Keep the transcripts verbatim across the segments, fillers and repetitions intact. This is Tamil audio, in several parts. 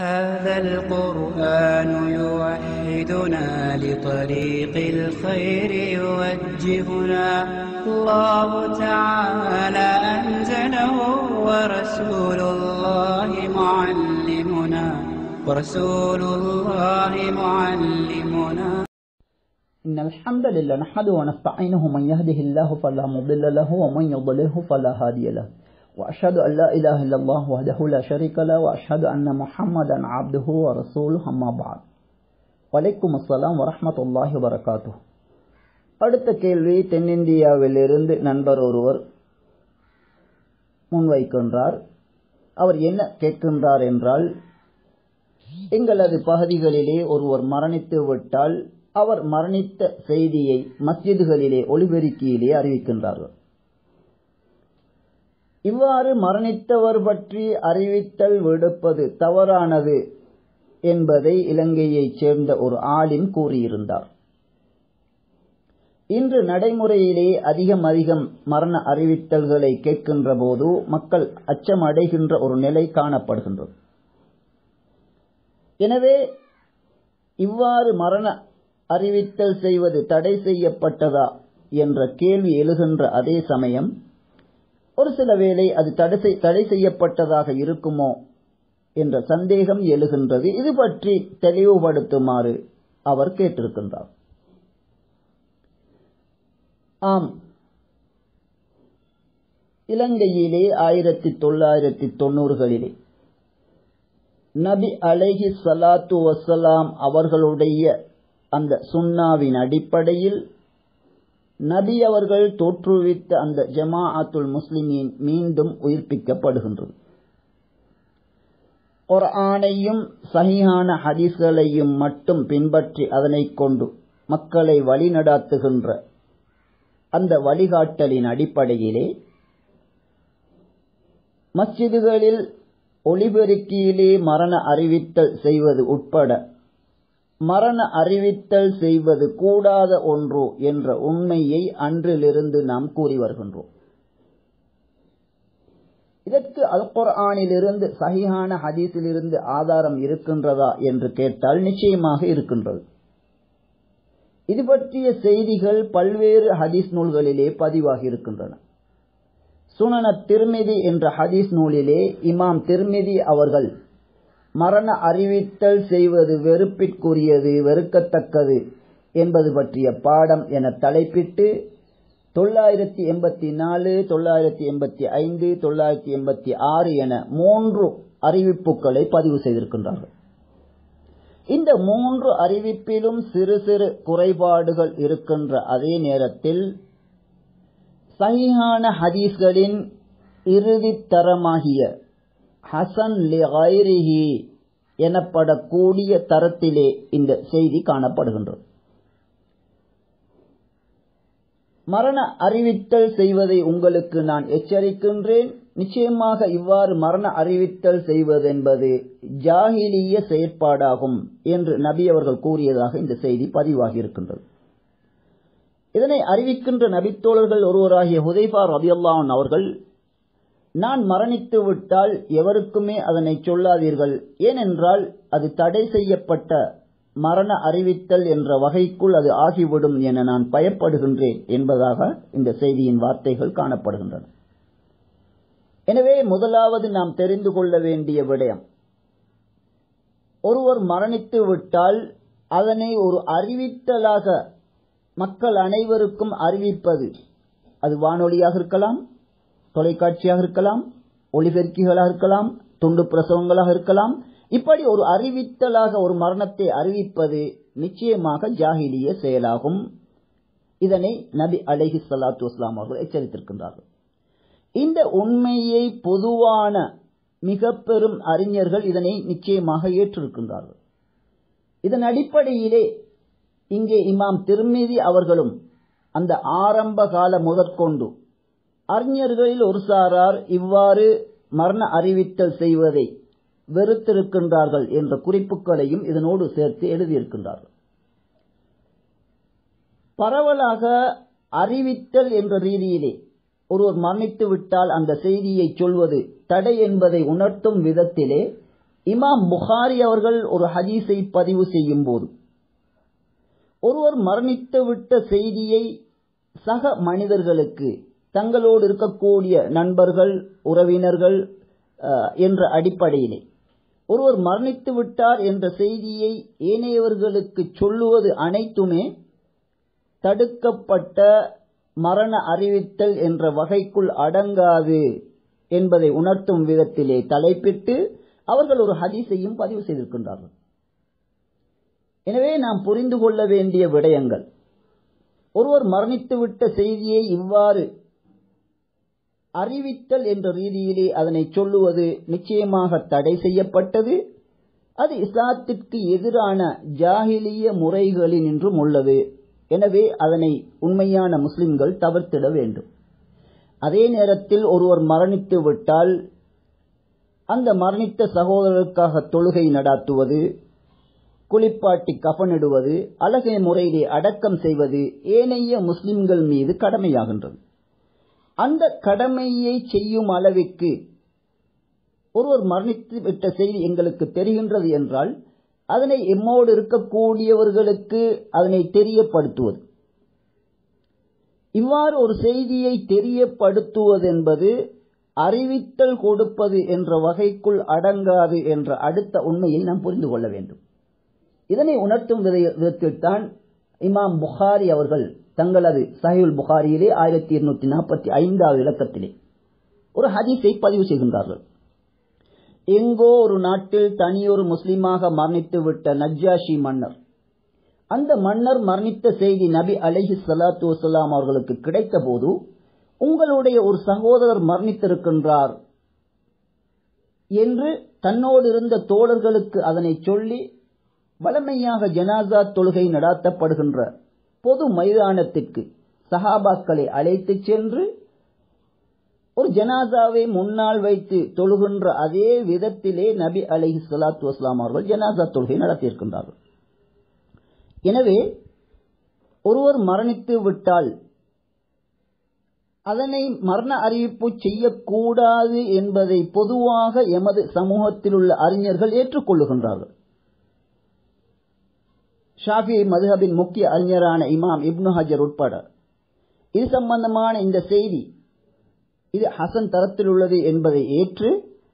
هذا القرآن يوحدنا لطريق الخير يوجهنا الله تعالى أنزله ورسول الله معلمنا ورسول الله معلمنا إن الحمد لله نحمده ونستعينه من يهده الله فلا مضل له ومن يضلله فلا هادي له وأشهد أن لا إله إلا الله وحده لا شريك له وأشهد أن محمدا عبده ورسوله أما بعد وعليكم السلام ورحمة الله وبركاته. அடுத்த கேள்வி தென்னிந்தியாவிலிருந்து நண்பர் ஒருவர் முன்வைக்கின்றார். அவர் என்ன கேட்கின்றார் என்றால், எங்களது பகுதிகளிலே ஒருவர் மரணித்து விட்டால் அவர் மரணித்த செய்தியை மஸ்ஜிதுகளிலே ஒலிபெருக்கியிலே அறிவிக்கின்றார்கள். இவ்வாறு மரணித்தவர் பற்றி அறிவித்தல் விடுப்பது தவறானது என்பதை இலங்கையைச் சேர்ந்த ஒரு ஆலிம் கூறியிருந்தார். இன்று நடைமுறையிலே அதிகம் அதிகம் மரண அறிவித்தல்களை கேட்கின்ற போது மக்கள் அச்சம் அடைகின்ற ஒரு நிலை காணப்படுகின்றது. எனவே இவ்வாறு மரண அறிவித்தல் செய்வது தடை செய்யப்பட்டதா என்ற கேள்வி எழுகின்ற அதே சமயம் ஒரு சில வேளை அது தடை தடை செய்யப்பட்டதாக இருக்குமோ என்ற சந்தேகம் எழுகின்றது. இது பற்றி தெளிவுபடுத்துமாறு அவர் கேட்டிருக்கின்றார். ஆம், இலங்கையிலே ஆயிரத்தி தொள்ளாயிரத்தி தொண்ணூறுகளிலே நபி அலைஹி ஸலாத்து வஸ்ஸலாம் அவர்களுடைய அந்த சுன்னாவின் அடிப்படையில் நபி அவர்கள் தோற்றுவித்த அந்த ஜமாஅத்துல் முஸ்லிமீன் மீண்டும் உயிர்ப்பிக்கப்படுகின்றது. குர்ஆனையும் சஹீஹான ஹதீஸ்களையும் மட்டும் பின்பற்றி அதனை கொண்டு மக்களை வழிநடாத்துகின்ற அந்த வழிகாட்டலின் அடிப்படையிலே மஸ்ஜிதுகளில் ஒலிபெருக்கியிலே மரண அறிவித்தல் செய்வது உட்பட மரண அறிவித்தல் செய்வது கூடாத ஒன்று என்ற உண்மையை அன்றிலிருந்து நாம் கூறி வருகின்றோம். இதற்கு அல் குர்ஆனிலிருந்து சஹீஹான ஹதீஸிலிருந்து ஆதாரம் இருக்கின்றதா என்று கேட்டால் நிச்சயமாக இருக்கின்றது. இது பற்றிய செய்திகள் பல்வேறு ஹதீஸ் நூல்களிலே பதிவாகி இருக்கின்றன. சுனன திர்மிதி என்ற ஹதீஸ் நூலிலே இமாம் திர்மிதி அவர்கள் மரண அறிவித்தல் செய்வது வெறுப்பிற்குரியது, வெறுக்கத்தக்கது என்பது பற்றிய பாடம் என தலைப்பிட்டு தொள்ளாயிரத்தி எண்பத்தி நாலு தொள்ளாயிரத்தி எண்பத்தி ஐந்து தொள்ளாயிரத்தி எண்பத்தி ஆறு என மூன்று அறிவிப்புகளை பதிவு செய்திருக்கின்றார்கள். இந்த மூன்று அறிவிப்பிலும் சிறு சிறு குறைபாடுகள் இருக்கின்ற அதே நேரத்தில் சஹீஹான ஹதீஸ்களின் இறுதி தரமாகிய ஹசன் லிகைரிஹி எனப்படக்கூடிய தரத்திலே இந்த செய்தி காணப்படுகின்றது. மரண அறிவித்தல் செய்வதை உங்களுக்கு நான் எச்சரிக்கின்றேன். நிச்சயமாக இவ்வாறு மரண அறிவித்தல் செய்வது என்பது ஜாஹிலிய செயற்பாடாகும் என்று நபி அவர்கள் கூறியதாக இந்த செய்தி பதிவாகி இருக்கின்றது. இதனை அறிவிக்கின்ற நபித்தோழர்கள் ஒருவராகிய ஹுதைஃபா ரலியல்லாஹு அன்ஹு அவர்கள், நான் மரணித்து விட்டால் எவருக்குமே அதனை சொல்லாதீர்கள், ஏனென்றால் அது தடை செய்யப்பட்ட மரண அறிவித்தல் என்ற வகைக்குள் அது ஆகிவிடும் என நான் பயப்படுகின்றேன் என்பதாக இந்த செய்தியின் வார்த்தைகள் காணப்படுகின்றன. எனவே முதலாவது நாம் தெரிந்து கொள்ள வேண்டிய விடயம், ஒருவர் மரணித்து விட்டால் அதனை ஒரு அறிவித்தலாக மக்கள் அனைவருக்கும் அறிவிப்பது, அது வானொலியாக இருக்கலாம், தொலைக்காட்சியாக இருக்கலாம், ஒலிபெருக்கிகளாக இருக்கலாம், துண்டு பிரசவங்களாக இருக்கலாம். இப்படி ஒரு அறிவித்தலாக ஒரு மரணத்தை அறிவிப்பது நிச்சயமாக ஜாஹிலிய செயலாகும். இதனை நபி அலைஹி ஸலாத்து வஸ்ஸலாம் அவர்கள் எச்சரித்திருக்கின்றார்கள். இந்த உண்மையை பொதுவான மிக பெரும் அறிஞர்கள் இதனை நிச்சயமாக ஏற்றிருக்கின்றார்கள். இதன் அடிப்படையிலே இங்கே இமாம் திர்மிதி அவர்களும் அந்த ஆரம்ப கால முதற்கொண்டு அறிஞர்களில் ஒரு சாரார் இவ்வாறு மரண அறிவித்தல் செய்வதை வெறுத்திருக்கின்றார்கள் என்ற குறிப்புகளையும் இதனோடு சேர்த்து எழுதியிருக்கின்றார்கள். பரவலாக அறிவித்தல் என்ற ரீதியிலே ஒருவர் மரணித்து விட்டால் அந்த செய்தியை சொல்வது தடை என்பதை உணர்த்தும் விதத்திலே இமாம் புகாரி அவர்கள் ஒரு ஹதீஸை பதிவு செய்யும் போது, ஒருவர் மரணித்துவிட்ட செய்தியை சக மனிதர்களுக்கு, தங்களோடு இருக்கக்கூடிய நண்பர்கள், உறவினர்கள் என்ற அடிப்படையிலே ஒருவர் மரணித்து விட்டார் என்ற செய்தியை ஏனையவர்களுக்கு சொல்லுவது அனைத்துமே தடுக்கப்பட்ட மரண அறிவித்தல் என்ற வகைக்குள் அடங்காது என்பதை உணர்த்தும் விதத்திலே தலைப்பிட்டு அவர்கள் ஒரு ஹதீஸையும் பதிவு செய்திருக்கின்றார்கள். எனவே நாம் புரிந்து கொள்ள வேண்டிய விடயங்கள், ஒருவர் மரணித்துவிட்ட செய்தியை இவ்வாறு அறிவித்தல் என்ற ரீதியிலே அதனை சொல்லுவது நிச்சயமாக தடை செய்யப்பட்டது. அது இஸ்லாத்திற்கு எதிரான ஜாஹிலிய முறைகளில் நின்றும் உள்ளது. எனவே அதனை உண்மையான முஸ்லிம்கள் தவிர்த்திட வேண்டும். அதே நேரத்தில் ஒருவர் மரணித்து விட்டால் அந்த மரணித்த சகோதரருக்காக தொழுகை நடாத்துவது, குளிப்பாட்டி கஃனிடுவது, அழகிய முறையிலே அடக்கம் செய்வது ஏனைய முஸ்லிம்கள் மீது கடமையாகின்றது. அந்த கடமையை செய்யும் அளவிற்கு ஒருவர் மரணித்து விட்ட செய்தி எங்களுக்கு தெரிகின்றது என்றால் அதனை எம்மோடு இருக்கக்கூடியவர்களுக்கு அதனை தெரியப்படுத்துவது. இவ்வாறு ஒரு செய்தியை தெரியப்படுத்துவது என்பது அறிவித்தல் கொடுப்பது என்ற வகைக்குள் அடங்காது என்ற அடுத்த உண்மையை நாம் புரிந்து கொள்ள வேண்டும். இதனை உணர்த்தும் விதத்தில் தான் இமாம் புகாரி அவர்கள் தங்களது சஹீஹுல் புகாரியிலே ஆயிரத்தி இருநூற்றி நாற்பத்தி ஐந்தாவது இலக்கத்திலே ஒரு ஹதீஸை பதிவு செய்கின்றார்கள். எங்கோ ஒரு நாட்டில் தனியொரு முஸ்லிமாக மரணித்து விட்ட நஜ்ஜாஷி மன்னர், அந்த மன்னர் மரணித்த செய்தி நபி அலைஹி ஸலாத்து வஸலாம் அவர்களுக்கு கிடைத்த போது, உங்களுடைய ஒரு சகோதரர் மரணித்திருக்கின்றார் என்று தன்னோடு இருந்த தோழர்களுக்கு அதனை சொல்லி வழமையாக ஜனாசா தொழுகை நடாத்தப்படுகின்ற பொது மைதானத்திற்கு சஹாபாக்களை அழைத்து சென்று ஒரு ஜனாசாவை முன்னால் வைத்து தொழுகின்ற அதே விதத்திலே நபி அலைஹி ஸலாத்து வஸலாம் அவர்கள் ஜனாசா தொழுகை நடத்தியிருக்கின்றார்கள். எனவே ஒருவர் மரணித்து விட்டால் அதனை மரண அறிவிப்பு செய்யக்கூடாது என்பதை பொதுவாக எமது சமூகத்தில் உள்ள அறிஞர்கள் ஏற்றுக்கொள்ளுகின்றார்கள். ஷாஃபிஈ மதுஹபின் முக்கிய அறிஞரான இமாம் இப்னு ஹஜர் உட்பட இது சம்பந்தமான இந்த செய்தி இது ஹசன் தரத்தில் உள்ளது என்பதை ஏற்று,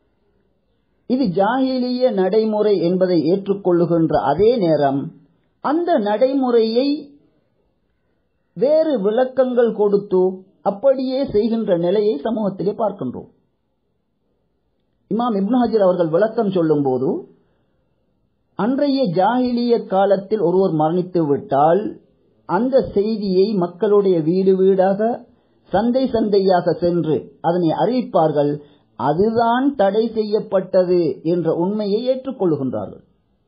இது ஜாஹிலிய நடைமுறை என்பதை ஏற்றுக்கொள்ளுகின்ற அதே நேரம் அந்த நடைமுறையை வேறு விளக்கங்கள் கொடுத்து அப்படியே செய்கின்ற நிலையை சமூகத்திலே பார்க்கின்றோம். இமாம் இப்னு ஹஜர் அவர்கள் விளக்கம் சொல்லும் போது, அன்றைய ஜாஹிலிய காலத்தில் ஒருவர் மரணித்து விட்டால் அந்த செய்தியை மக்களுடைய வீடு வீடாக, சந்தை சந்தையாக சென்று அதனை அறிவிப்பார்கள். அதுதான் தடை செய்யப்பட்டது என்ற உண்மையை ஏற்றுக்கொள்கின்றார்கள்.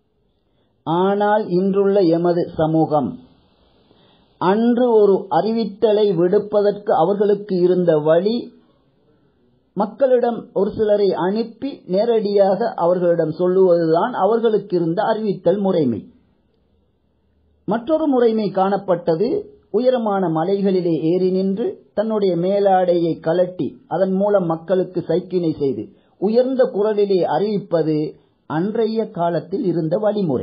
ஆனால் இன்றுள்ள எமது சமூகம் அன்று ஒரு அறிவித்தலை விடுப்பதற்கு அவர்களுக்கு இருந்த வழி, மக்களிடம் ஒரு சிலரை அனுப்பி நேரடியாக அவர்களிடம் சொல்லுவதுதான் அவர்களுக்கு இருந்த அறிவித்தல் முறைமை. மற்றொரு முறைமை காணப்பட்டது, உயரமான மலைகளிலே ஏறி நின்று தன்னுடைய மேலாடையை கலட்டி அதன் மூலம் மக்களுக்கு சைக்கினை செய்து உயர்ந்த குரலிலே அறிவிப்பது அன்றைய காலத்தில் இருந்த வழிமுறை.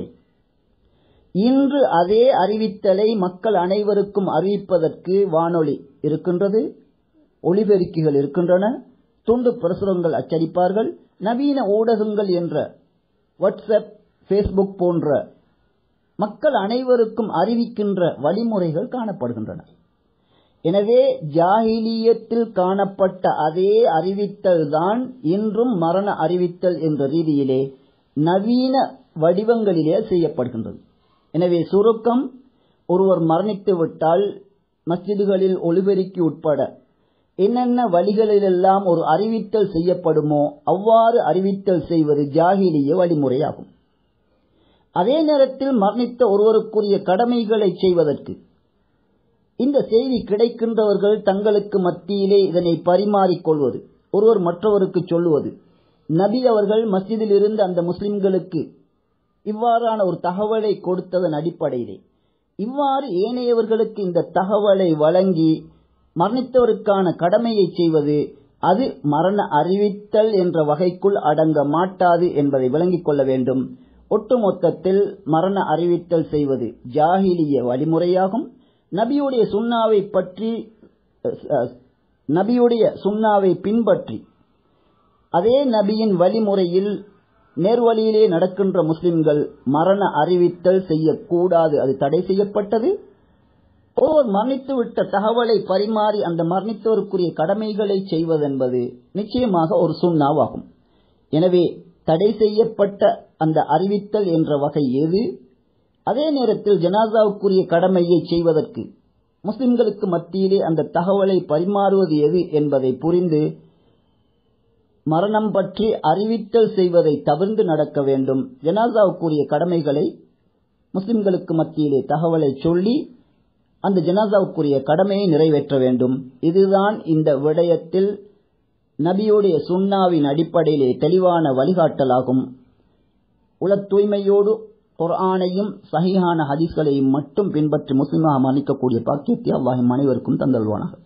இன்று அதே அறிவித்தலை மக்கள் அனைவருக்கும் அறிவிப்பதற்கு வானொலி இருக்கின்றது, ஒலிபெருக்கிகள் இருக்கின்றன, துண்டு பிரசுரங்கள் அச்சடிப்பார்கள், நவீன ஊடகங்கள் என்ற வாட்ஸ்அப், பேஸ்புக் போன்ற மக்கள் அனைவருக்கும் அறிவிக்கின்ற வழிமுறைகள் காணப்படுகின்றன. எனவே ஜாஹிலியத்தில் காணப்பட்ட அதே அறிவித்தல் தான் இன்றும் மரண அறிவித்தல் என்ற ரீதியிலே நவீன வடிவங்களிலே செய்யப்படுகின்றது. எனவே சுருக்கம், ஒருவர் மரணித்து விட்டால் மஸ்ஜிதுகளில் ஒலிபெருக்கி உட்பட என்னென்ன வழிகளிலெல்லாம் ஒரு அறிவித்தல் செய்யப்படுமோ அவ்வாறு அறிவித்தல் செய்வது ஜாஹிலிய வழிமுறையாகும். அதே நேரத்தில் மரணித்த ஒருவருக்குரிய கடமைகளை செய்வதற்கு இந்த செய்தி கிடைக்கின்றவர்கள் தங்களுக்கு மத்தியிலே இதனை பரிமாறிக்கொள்வது, ஒருவர் மற்றவருக்கு சொல்லுவது, நபி அவர்கள் மஸ்ஜிதில் இருந்து அந்த முஸ்லிம்களுக்கு இவ்வாறான ஒரு தகவலை கொடுத்ததன் அடிப்படையிலே இவ்வாறு ஏனையவர்களுக்கு இந்த தகவலை வழங்கி மரணித்தவருக்கான கடமையை செய்வது அது மரண அறிவித்தல் என்ற வகைக்குள் அடங்க மாட்டாது என்பதை விளங்கிக் கொள்ள வேண்டும். ஒட்டுமொத்தத்தில் மரண அறிவித்தல் செய்வது ஜாஹிலிய வழிமுறையாகும். நபியுடைய சுன்னாவை பற்றி நபியுடைய சுன்னாவை பின்பற்றி அதே நபியின் வழிமுறையில் நேர்வழியிலே நடக்கின்ற முஸ்லிம்கள் மரண அறிவித்தல் செய்யக்கூடாது, அது தடை செய்யப்பட்டது. ஒருவர் மரணித்துவிட்ட தகவலை பரிமாறி அந்த மரணித்தோருக்குரிய கடமைகளை செய்வதென்பது நிச்சயமாக ஒரு சுன்னாவாகும். எனவே தடை செய்யப்பட்ட அந்த அறிவித்தல் என்ற வகை எது? அதே நேரத்தில் ஜனாசாவுக்குரிய கடமையை செய்வதற்கு முஸ்லிம்களுக்கு மத்தியிலே அந்த தகவலை பரிமாறுவது எது என்பதை புரிந்து மரணம் பற்றி அறிவித்தல் செய்வதை தவிர்த்து நடக்க வேண்டும். ஜனாசாவுக்குரிய கடமைகளை முஸ்லிம்களுக்கு மத்தியிலே தகவலை சொல்லி அந்த ஜனாசாவுக்குரிய கடமையை நிறைவேற்ற வேண்டும். இதுதான் இந்த விடயத்தில் நபியுடைய சுன்னாவின் அடிப்படையிலே தெளிவான வழிகாட்டலாகும். உள தூய்மையோடு குர்ஆனையும் சஹீஹான ஹதீஸ்களையும் மட்டும் பின்பற்றி முஸ்லிமாக மரணிக்கக்கூடிய பாக்கியத்தை அல்லாஹ் அனைவருக்கும் தந்தல்வானாக.